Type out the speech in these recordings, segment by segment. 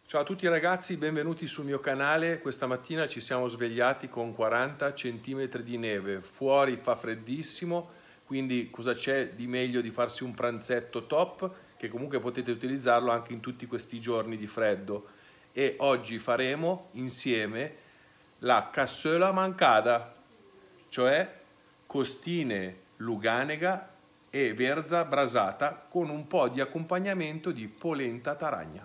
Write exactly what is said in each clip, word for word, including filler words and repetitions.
Ciao a tutti ragazzi, benvenuti sul mio canale. Questa mattina ci siamo svegliati con quaranta centimetri di neve, fuori fa freddissimo, quindi cosa c'è di meglio di farsi un pranzetto top, che comunque potete utilizzarlo anche in tutti questi giorni di freddo. E oggi faremo insieme la cassola mancada, cioè costine luganega e verza brasata con un po' di accompagnamento di polenta taragna.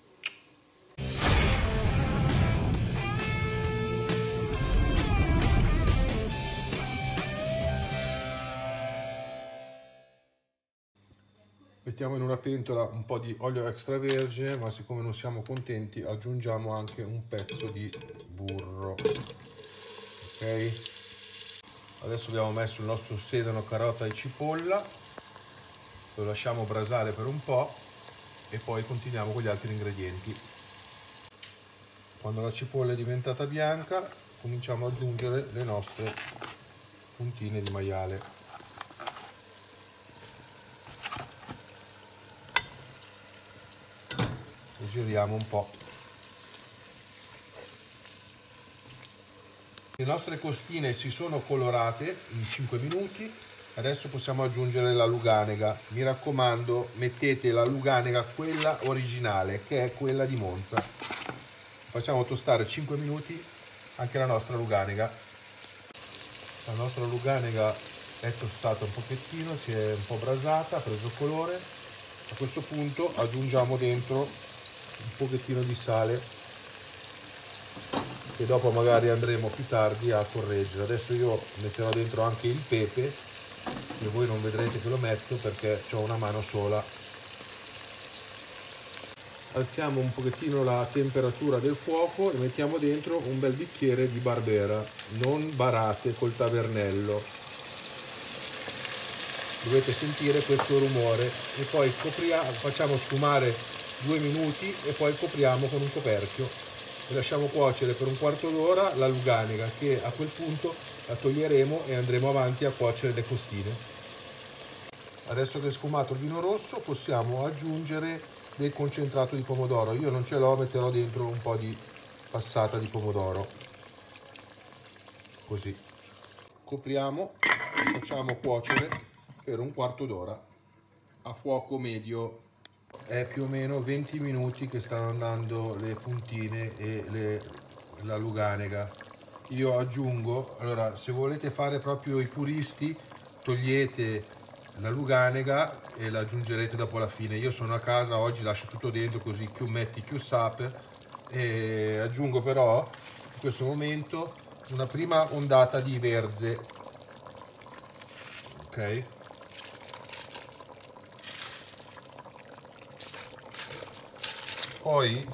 Mettiamo in una pentola un po' di olio extravergine, ma siccome non siamo contenti aggiungiamo anche un pezzo di burro. Ok? Adesso abbiamo messo il nostro sedano, carota e cipolla, lo lasciamo brasare per un po' e poi continuiamo con gli altri ingredienti. Quando la cipolla è diventata bianca cominciamo ad aggiungere le nostre puntine di maiale. Giriamo un po'. Le nostre costine si sono colorate in cinque minuti, adesso possiamo aggiungere la luganega. Mi raccomando, mettete la luganega quella originale, che è quella di Monza. Facciamo tostare cinque minuti anche la nostra luganega. La nostra luganega è tostata un pochettino, si è un po' brasata, ha preso colore. A questo punto aggiungiamo dentro un pochettino di sale che dopo magari andremo più tardi a correggere. Adesso io metterò dentro anche il pepe, che voi non vedrete che lo metto perché ho una mano sola. Alziamo un pochettino la temperatura del fuoco e mettiamo dentro un bel bicchiere di Barbera, non barate col tavernello. Dovete sentire questo rumore e poi copriamo, facciamo sfumare due minuti e poi copriamo con un coperchio e lasciamo cuocere per un quarto d'ora la luganega, che a quel punto la toglieremo e andremo avanti a cuocere le costine. Adesso che è sfumato il vino rosso possiamo aggiungere del concentrato di pomodoro. Io non ce l'ho, metterò dentro un po' di passata di pomodoro, così. Copriamo e facciamo cuocere per un quarto d'ora a fuoco medio. È più o meno venti minuti che stanno andando le puntine e le, la luganega. Io aggiungo, allora se volete fare proprio i puristi, togliete la luganega e la aggiungerete dopo la fine. Io sono a casa oggi, lascio tutto dentro così più metti più sape, e aggiungo però in questo momento una prima ondata di verze. Ok? Poi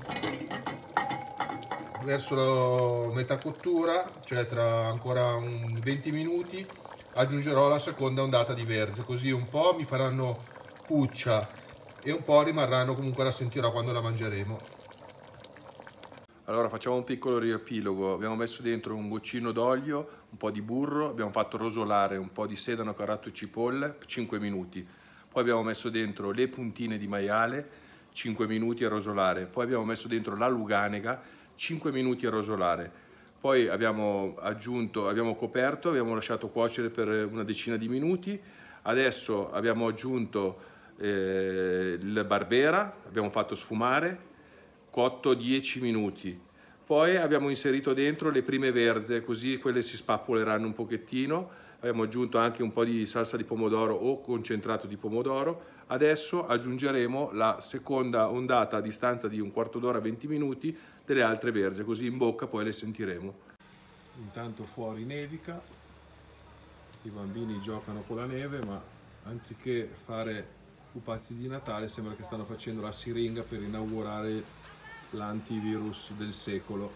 verso la metà cottura, cioè tra ancora un venti minuti, aggiungerò la seconda ondata di verze, così un po' mi faranno puccia e un po' rimarranno, comunque la sentirò quando la mangeremo. Allora facciamo un piccolo riepilogo. Abbiamo messo dentro un goccino d'olio, un po' di burro, abbiamo fatto rosolare un po' di sedano, carotto e cipolle, cinque minuti. Poi abbiamo messo dentro le puntine di maiale, cinque minuti a rosolare. Poi abbiamo messo dentro la luganega, cinque minuti a rosolare. Poi abbiamo aggiunto, abbiamo coperto, abbiamo lasciato cuocere per una decina di minuti. Adesso abbiamo aggiunto eh, il Barbera, abbiamo fatto sfumare, cotto dieci minuti. Poi abbiamo inserito dentro le prime verze, così quelle si spappoleranno un pochettino. Abbiamo aggiunto anche un po' di salsa di pomodoro o concentrato di pomodoro. Adesso aggiungeremo la seconda ondata a distanza di un quarto d'ora, venti minuti, delle altre verze, così in bocca poi le sentiremo. Intanto fuori nevica, i bambini giocano con la neve, ma anziché fare pupazzi di Natale sembra che stanno facendo la siringa per inaugurare l'antivirus del secolo.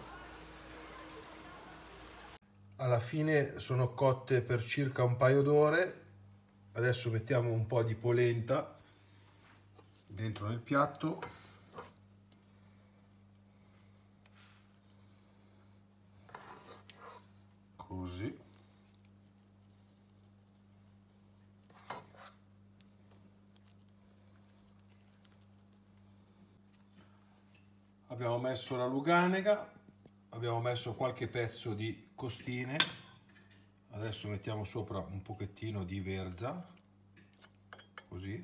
Alla fine sono cotte per circa un paio d'ore. Adesso mettiamo un po' di polenta dentro nel piatto. Così. abbiamo messo la luganega, abbiamo messo qualche pezzo di costine, adesso mettiamo sopra un pochettino di verza, così,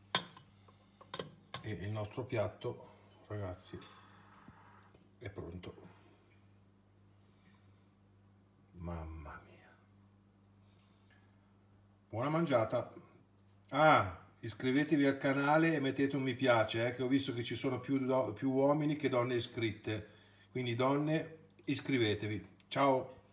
e il nostro piatto, ragazzi, è pronto. Mamma mia, buona mangiata. Ah, iscrivetevi al canale e mettete un mi piace, eh, che ho visto che ci sono più, do- più uomini che donne iscritte, quindi donne, iscrivetevi. Ciao.